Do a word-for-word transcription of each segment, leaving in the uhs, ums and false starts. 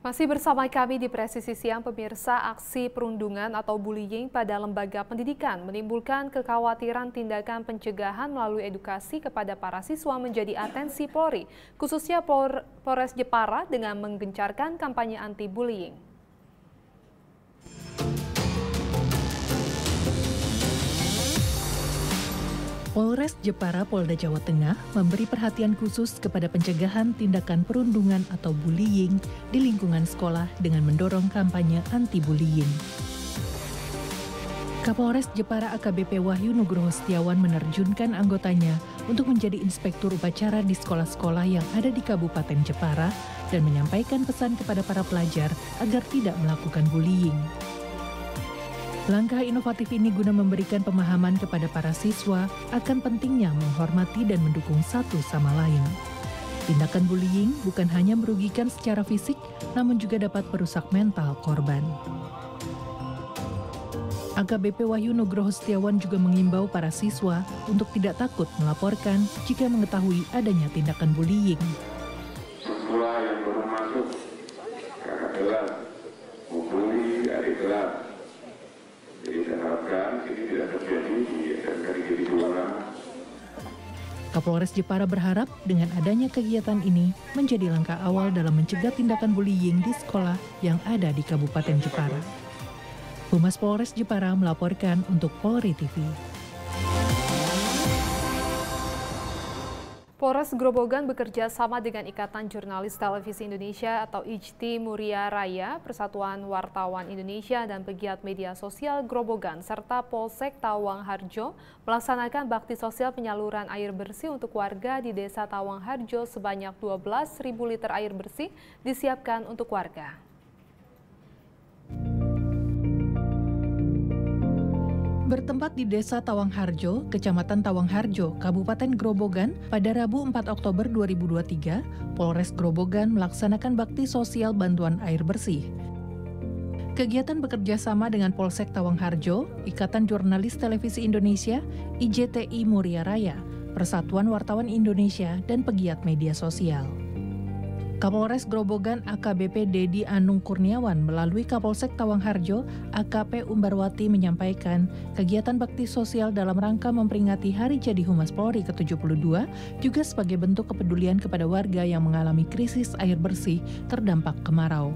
Masih bersama kami di Presisi Siang, pemirsa. Aksi perundungan atau bullying pada lembaga pendidikan menimbulkan kekhawatiran tindakan pencegahan melalui edukasi kepada para siswa menjadi atensi Polri, khususnya Polres Jepara dengan menggencarkan kampanye anti-bullying. Polres Jepara Polda Jawa Tengah memberi perhatian khusus kepada pencegahan tindakan perundungan atau bullying di lingkungan sekolah dengan mendorong kampanye anti-bullying. Kapolres Jepara A K B P Wahyu Nugroho Setiawan menerjunkan anggotanya untuk menjadi inspektur upacara di sekolah-sekolah yang ada di Kabupaten Jepara dan menyampaikan pesan kepada para pelajar agar tidak melakukan bullying. Langkah inovatif ini guna memberikan pemahaman kepada para siswa akan pentingnya menghormati dan mendukung satu sama lain. Tindakan bullying bukan hanya merugikan secara fisik, namun juga dapat merusak mental korban. A K B P Wahyu Nugroho Setiawan juga mengimbau para siswa untuk tidak takut melaporkan jika mengetahui adanya tindakan bullying. Siswa yang baru masuk kakak kelas membuli adik kelas. Jadi saya harapkan ini tidak terjadi di S M K Negeri dua. Kapolres Jepara berharap dengan adanya kegiatan ini menjadi langkah awal dalam mencegah tindakan bullying di sekolah yang ada di Kabupaten Jepara. Humas Polres Jepara melaporkan untuk Polri T V. Polres Grobogan bekerja sama dengan Ikatan Jurnalis Televisi Indonesia atau I J T I Muria Raya, Persatuan Wartawan Indonesia dan pegiat media sosial Grobogan, serta Polsek Tawang Harjo melaksanakan bakti sosial penyaluran air bersih untuk warga di Desa Tawang Harjo sebanyak dua belas ribu liter air bersih disiapkan untuk warga. Bertempat di Desa Tawang Harjo, Kecamatan Tawang Harjo, Kabupaten Grobogan, pada Rabu empat Oktober dua ribu dua puluh tiga, Polres Grobogan melaksanakan bakti sosial bantuan air bersih. Kegiatan bekerja sama dengan Polsek Tawang Harjo, Ikatan Jurnalis Televisi Indonesia, I J T I Muria Raya, Persatuan Wartawan Indonesia, dan pegiat media sosial. Kapolres Grobogan A K B P Dedi Anung Kurniawan melalui Kapolsek Tawang Harjo A K P Umbarwati menyampaikan kegiatan bakti sosial dalam rangka memperingati Hari Jadi Humas Polri ke tujuh puluh dua juga sebagai bentuk kepedulian kepada warga yang mengalami krisis air bersih terdampak kemarau.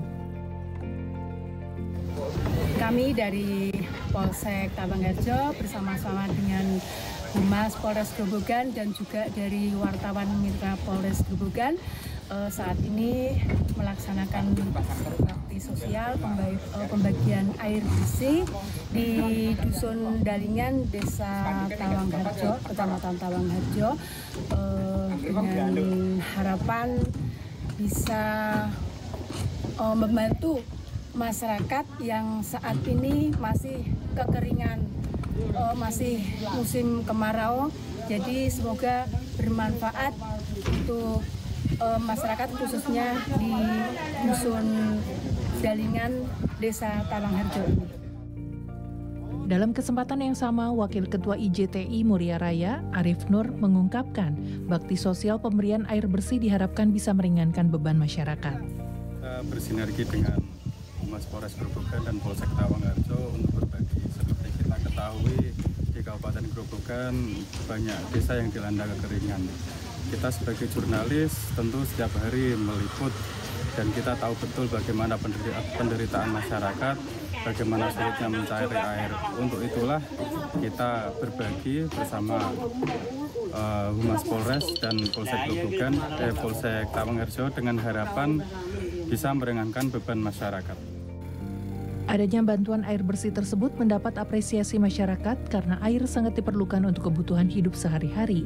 Kami dari Polsek Tawang Harjo bersama-sama dengan Humas Polres Grobogan dan juga dari wartawan mitra Polres Grobogan saat ini melaksanakan bakti sosial pembagian air bersih di Dusun Dalingan, Desa Tawang Harjo, Kecamatan Tawang Harjo, dengan harapan bisa membantu masyarakat yang saat ini masih kekeringan, masih musim kemarau. Jadi semoga bermanfaat untuk masyarakat khususnya di Dusun Dalingan, Desa Tawang Harjo. Dalam kesempatan yang sama, Wakil Ketua I J T I Muria Raya, Arif Nur, mengungkapkan bakti sosial pemberian air bersih diharapkan bisa meringankan beban masyarakat. Kita bersinergi dengan Humas Polres Grobogan dan Polsek Tawang Harjo untuk berbagi. Seperti kita ketahui, di Kabupaten Grobogan banyak desa yang dilanda kekeringan. Kita sebagai jurnalis tentu setiap hari meliput dan kita tahu betul bagaimana penderitaan masyarakat, bagaimana sulitnya mencari air. Untuk itulah kita berbagi bersama uh, Humas Polres dan Polsek Grobogan, eh, Polsek Tawang Harjo dengan harapan bisa meringankan beban masyarakat. Adanya bantuan air bersih tersebut mendapat apresiasi masyarakat karena air sangat diperlukan untuk kebutuhan hidup sehari-hari.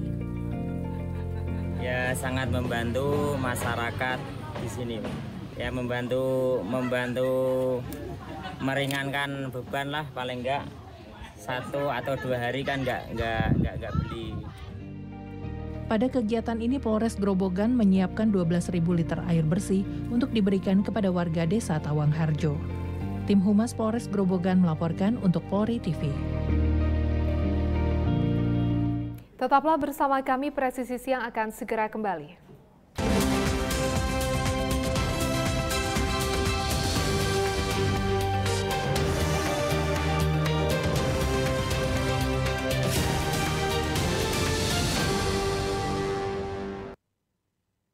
Ya, sangat membantu masyarakat di sini, ya membantu membantu meringankan beban lah, paling enggak satu atau dua hari kan enggak enggak enggak, enggak beli. Pada kegiatan ini Polres Grobogan menyiapkan dua belas ribu liter air bersih untuk diberikan kepada warga Desa Tawang Harjo. Tim Humas Polres Grobogan melaporkan untuk Polri T V. Tetaplah bersama kami, Presisi Siang akan segera kembali.